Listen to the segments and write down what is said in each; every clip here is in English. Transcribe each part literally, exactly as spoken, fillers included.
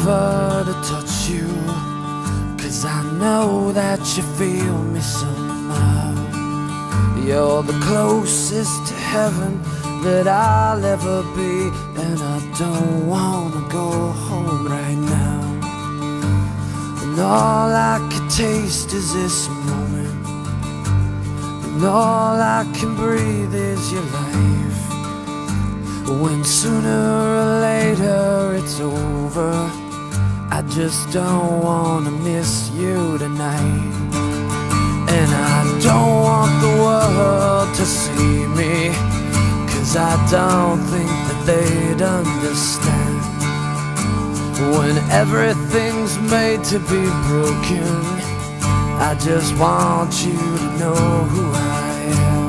never to touch you, 'cause I know that you feel me somehow. You're the closest to heaven that I'll ever be, and I don't wanna go home right now. And all I can taste is this moment, and all I can breathe is your life. When sooner or later it's over, I just don't wanna miss you tonight. And I don't want the world to see me, 'cause I don't think that they'd understand. When everything's made to be broken, I just want you to know who I am.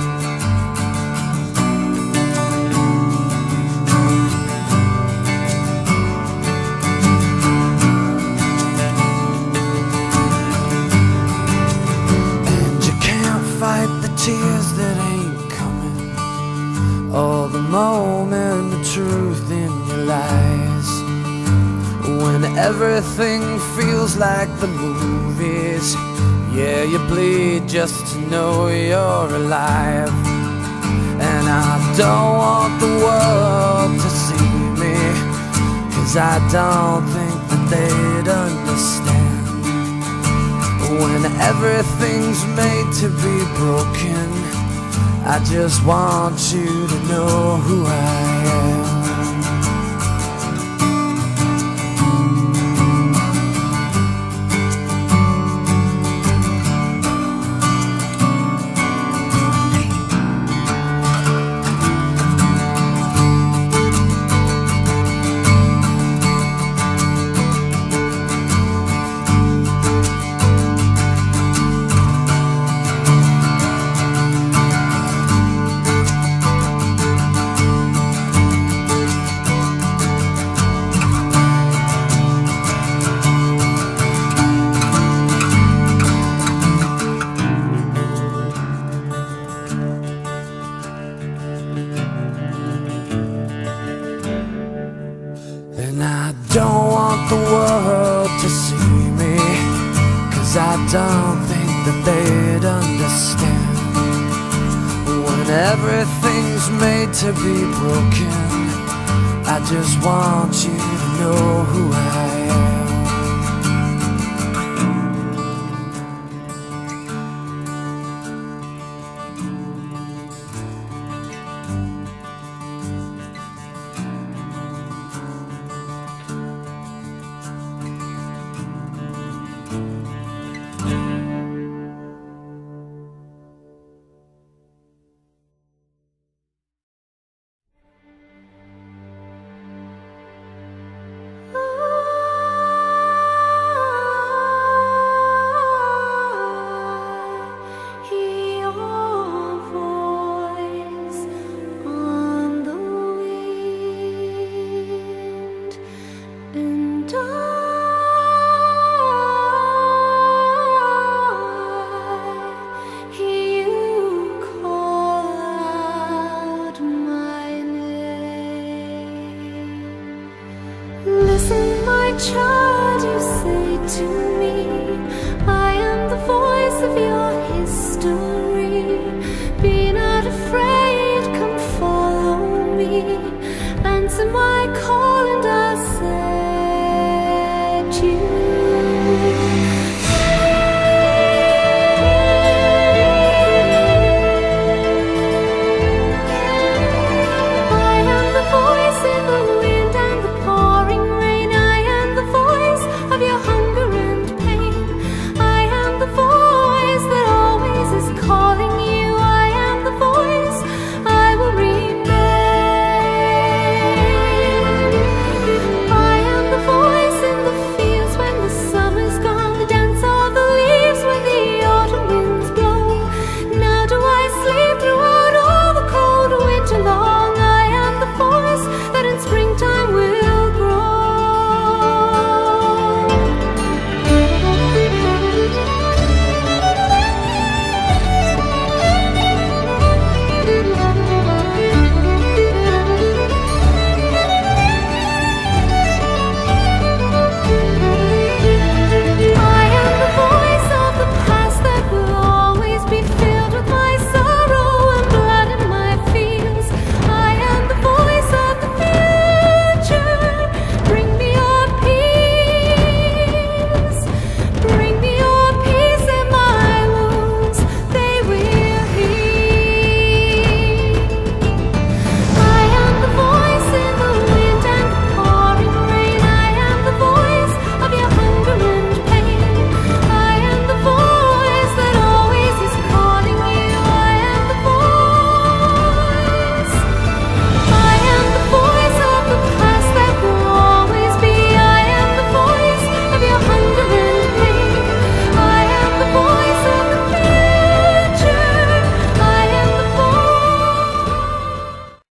Tears that ain't coming, all the moment, the truth in your lies. When everything feels like the movies, yeah, you bleed just to know you're alive. And I don't want the world to see me, 'cause I don't think that they'd understand. When everything's made to be broken, I just want you to know who I am. And I don't want the world to see me, 'cause I don't think that they'd understand. When everything's made to be broken, I just want you to know who I am. Child, you say to me, I am the voice of your history. Be not afraid, come follow me. Answer my call and I'll set you